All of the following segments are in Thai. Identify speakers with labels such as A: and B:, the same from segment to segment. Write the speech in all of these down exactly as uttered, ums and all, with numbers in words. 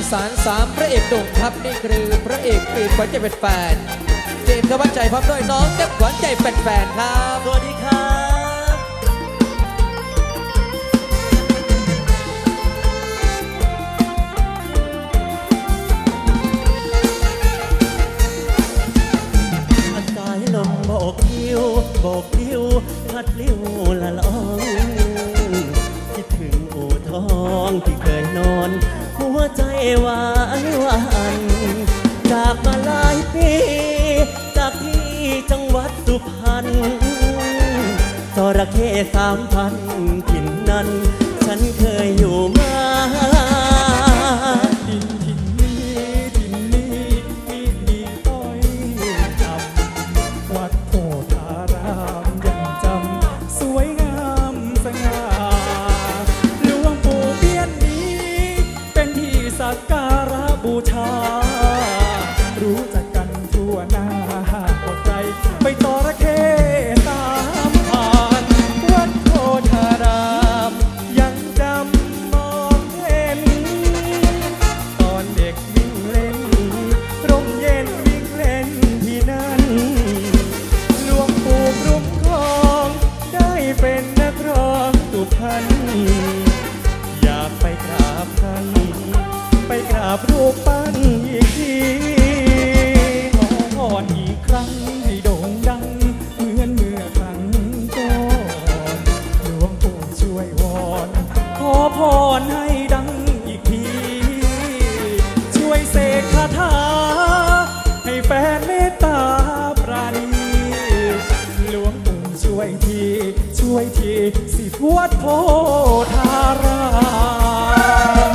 A: สารสามพระเอกหนุ่มครับนี่คือพระเอกปีนขวัญใจเป็นแฟนเจมส์ธวัชชัยพร้อมด้วยน้องเก็บขวัญใจเป็นแฟนครับ
B: สวัสดีครับสายลมโบกคิวโบกคิวพัดลิ้วละลองคิดถึงอู่ทองที่เคยนอนหัวใจหวานหวานจากมาหลายปีจากที่จังหวัดสุพรรณจระเข้สามพันถิ่นนั้นฉันเคยอยู่มาถิ่นถิ่นนี้ถิ่นนี้ที่ดีต้อยจำวัดโพธารามยังจำสวยงามสง่าหลวงปู่เบี้ยนนี้เป็นที่สักการะบูชารู้จักกันทั่วหน้าหากว่าใครไปจระเข้สามพันวัดโพธารามยังจำมองเห็นตอนเด็กวิ่งเล่นร่มเย็นวิ่งเล่นที่นั่นหลวงปู่คุ้มครองได้เป็นนักร้องสุพรรณอยากไปกราบท่านไปกราบรูปปั้นอีกทีขอพรอีกครั้งให้โด่งดังเหมือนเมื่อครั้งก่อนหลวงปู่ช่วยวอนขอพรให้ดังอีกทีช่วยเสกคาถาให้แฟนเมตตาปราณีหลวงปู่ช่วยทีช่วยทีสิวัดโพธาราม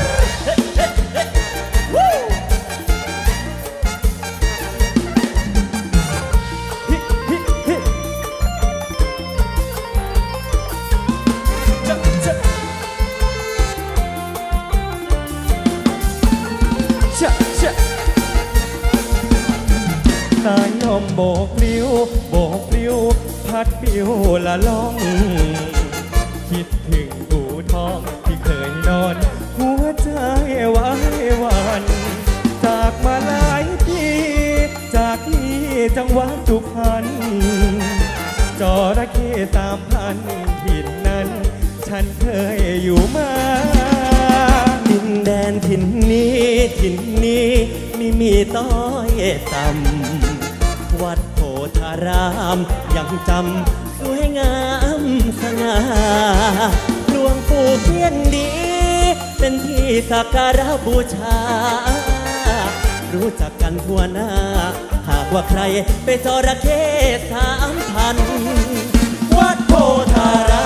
B: สายลมโบกปลิวโบกปลิวพัดปิวละล่องคิดถึงอู่ทองที่เคยนอนหัวใจไหวหวั่นจากมาหลายปีจากที่จังหวัดสุพรรณจระเข้สามพันถิ่นนั้นฉันเคยอยู่มาดินแดนถิ่นนี้ถิ่นนี้ไม่มีต้อยต่ำวัดโพธารามยังจำสวยงามสง่าหลวงปู่เพี้ยนดีเป็นที่สักการะบูชารู้จักกันทั่วหน้าหากว่าใครไปจระเข้สามพันวัดโพธาราม